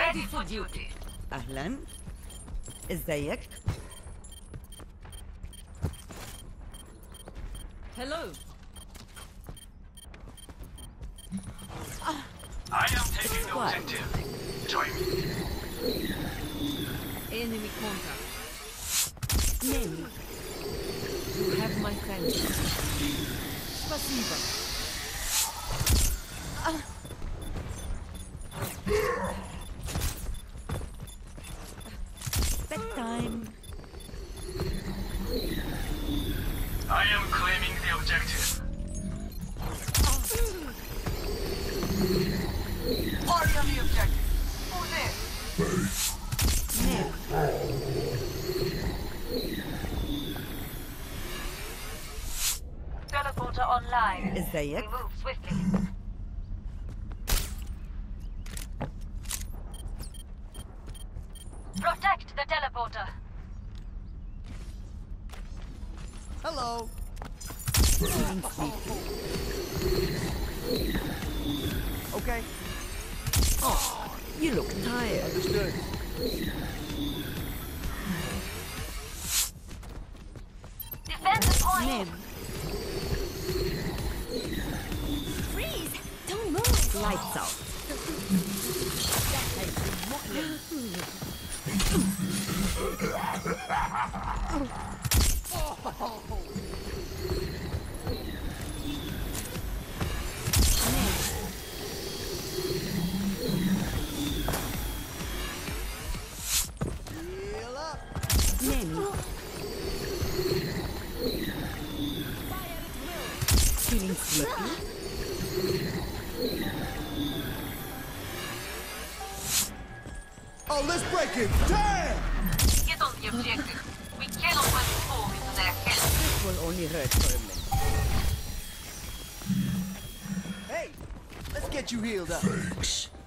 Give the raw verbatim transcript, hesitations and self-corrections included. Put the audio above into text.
ready for duty. أهلا. ازيك؟ Hello. I am taking the What? objective. Join me. Enemy contact. Name me. You have my thanks. Спасибо. Bedtime. I am claiming the objective. Party on the objective. Who's in? Name. Teleporter online. ازيك؟ We move swiftly. Protect the teleporter. Hello. Feeling sleepy. Okay. Oh, you look tired. Understood. Defend the point. Name. Freeze! Don't move! Lights out. Heal up. Name me. Feeling sleepy? Oh, let's break it. Damn! Get on the objective. We cannot let you fall into their hands. This will only hurt for a minute. Hey, let's get you healed up. Thanks.